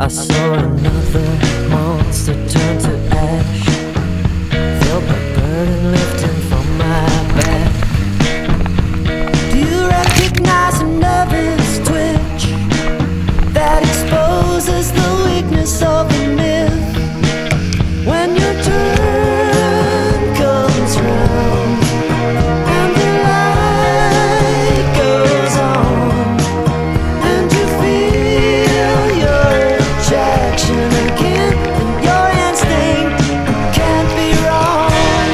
I saw another monster turn to ash, felt the burden lifting from my back. Do you recognize a nervous twitch that exposes the weakness of the myth? When your turn comes round and the light goes on, and you feel your rejection again, and your instinct can't be wrong.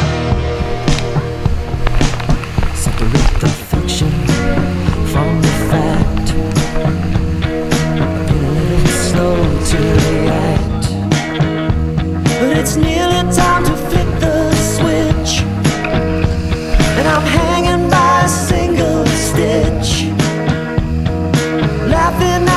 Separate the fiction from the fact. I've been a little slow to react, but it's nearly time to flip the switch, and I'm hanging by a single stitch, laughing